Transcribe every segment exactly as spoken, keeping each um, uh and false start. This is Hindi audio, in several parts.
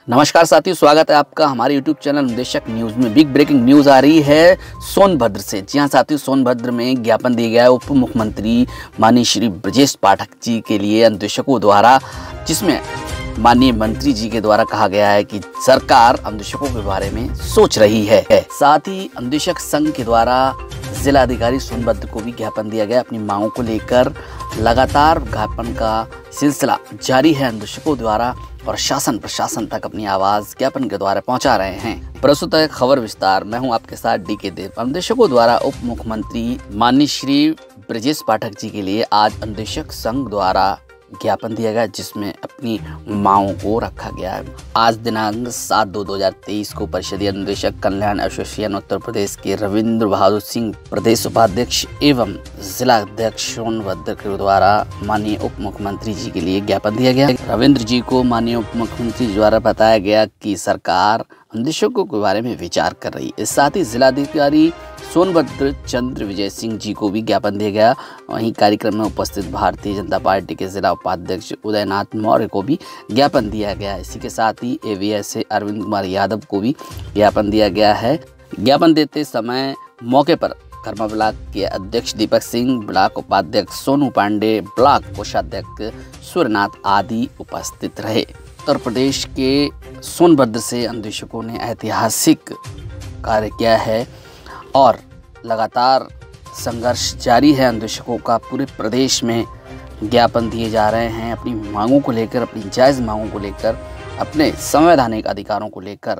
नमस्कार साथियों, स्वागत है आपका हमारे यूट्यूब चैनल निदेशक न्यूज में। बिग ब्रेकिंग न्यूज आ रही है सोनभद्र से। जी हां साथियों, सोनभद्र में ज्ञापन दिया गया है उप मुख्यमंत्री माननीय श्री ब्रजेश पाठक जी के लिए अन्वेषकों द्वारा, जिसमें माननीय मंत्री जी के द्वारा कहा गया है कि सरकार अन्वेषकों के बारे में सोच रही है। साथ ही अन्वेषक संघ के द्वारा जिला अधिकारी सोनभद्र को भी ज्ञापन दिया गया। अपनी मांगों को लेकर लगातार ज्ञापन का सिलसिला जारी है। अन्वेषकों द्वारा और शासन प्रशासन तक अपनी आवाज ज्ञापन के द्वारा पहुंचा रहे हैं। प्रस्तुत है खबर विस्तार। मैं हूं आपके साथ डी के देव। अन्वेषकों द्वारा उप मुख्यमंत्री माननीय श्री ब्रजेश पाठक जी के लिए आज अन्वेषक संघ द्वारा ज्ञापन दिया गया, जिसमें अपनी मांगों को रखा गया है। आज दिनांक सात दो दो हजार तेईस को परिषदीय अन्वेषक कल्याण एसोसिएशन उत्तर प्रदेश के रविंद्र बहादुर सिंह प्रदेश उपाध्यक्ष एवं जिला अध्यक्ष सोनभद्र के द्वारा माननीय उप मुख्यमंत्री जी के लिए ज्ञापन दिया गया। रविंद्र जी को माननीय उप मुख्यमंत्री द्वारा बताया गया कि सरकार अन्वेषकों के बारे में विचार कर रही है। इस साथ ही जिलाधिकारी सोनभद्र चंद्र विजय सिंह जी को भी ज्ञापन दिया गया। वहीं कार्यक्रम में उपस्थित भारतीय जनता पार्टी के जिला उपाध्यक्ष उदयनाथ मौर्य को भी ज्ञापन दिया गया। इसी के साथ ही एवीएस से अरविंद कुमार यादव को भी ज्ञापन दिया गया है। ज्ञापन देते समय मौके पर कर्मा ब्लॉक के अध्यक्ष दीपक सिंह, ब्लॉक उपाध्यक्ष सोनू पांडे, ब्लॉक कोषाध्यक्ष सूर्यनाथ आदि उपस्थित रहे। उत्तर प्रदेश के सोनभद्र से अन्वेषकों ने ऐतिहासिक कार्य किया है और लगातार संघर्ष जारी है। अन्वेषकों का पूरे प्रदेश में ज्ञापन दिए जा रहे हैं अपनी मांगों को लेकर, अपनी जायज़ मांगों को लेकर, अपने संवैधानिक अधिकारों को लेकर।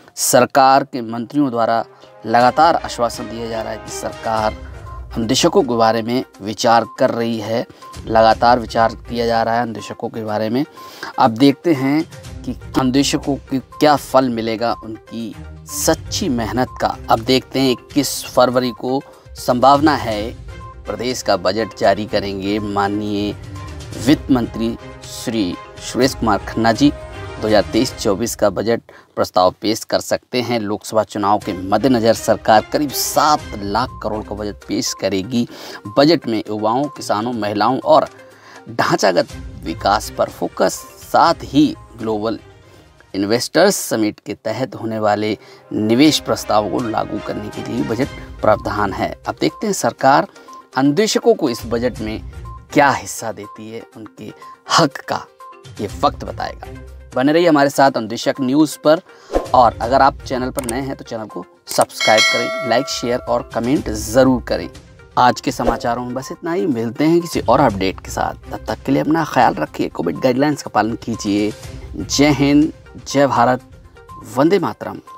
सरकार के मंत्रियों द्वारा लगातार आश्वासन दिया जा रहा है कि सरकार अन्वेषकों के बारे में विचार कर रही है। लगातार विचार किया जा रहा है अन्वेषकों के बारे में। अब देखते हैं कि अन्वेषकों को क्या फल मिलेगा उनकी सच्ची मेहनत का। अब देखते हैं इक्कीस फरवरी को संभावना है प्रदेश का बजट जारी करेंगे माननीय वित्त मंत्री श्री सुरेश कुमार खन्ना जी। दो हज़ार तेईस चौबीस का बजट प्रस्ताव पेश कर सकते हैं। लोकसभा चुनाव के मद्देनज़र सरकार करीब सात लाख करोड़ का बजट पेश करेगी। बजट में युवाओं, किसानों, महिलाओं और ढांचागत विकास पर फोकस, साथ ही ग्लोबल इन्वेस्टर्स समिट के तहत होने वाले निवेश प्रस्ताव को लागू करने के लिए बजट प्रावधान है। अब देखते हैं सरकार अन्वेषकों को इस बजट में क्या हिस्सा देती है, उनके हक का ये वक्त बताएगा। बने रहिए हमारे साथ अन्वेषक न्यूज़ पर, और अगर आप चैनल पर नए हैं तो चैनल को सब्सक्राइब करें, लाइक, शेयर और कमेंट ज़रूर करें। आज के समाचारों में बस इतना ही। मिलते हैं किसी और अपडेट के साथ। तब तक के लिए अपना ख्याल रखिए, कोविड गाइडलाइंस का पालन कीजिए। जय हिंद, जय भारत, वंदे मातरम।